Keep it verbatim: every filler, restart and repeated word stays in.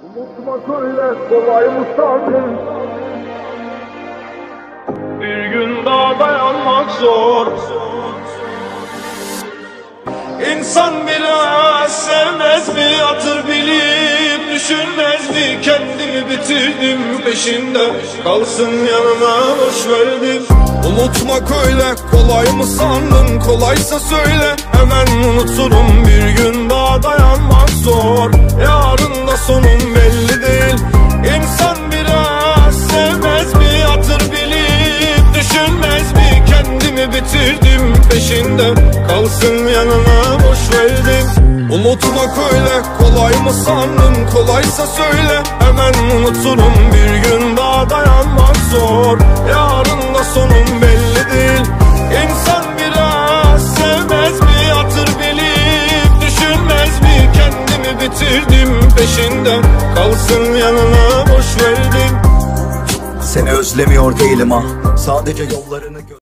Unutmak öyle kolay mı sandın? Bir gün daha dayanmak zor. İnsan biraz sevmez mi? Hatır bilip düşünmez mi? Kendimi bitirdim peşinde, kalsın yanına boş verdim. Unutmak öyle kolay mı sandın? Kolaysa söyle hemen unuturum. Bir gün daha dayanmak zor. Yarın da sonun belli değil. İnsan biraz sevmez mi? Hatır bilip düşünmez mi? Kendimi bitirdim peşinde, kalsın yanına boş verdim. Unutmak öyle kolay mı sandın? Kolaysa söyle hemen unuturum. Bir gün daha dayanmak zor. Yarın da sonun belli değil. İnsan biraz sevmez mi? Hatır bilip düşünmez mi? Kendimi bitirdim peşinde, kalsın yanına boş verdim. Seni özlemiyor değilim ha, sadece yollarını gö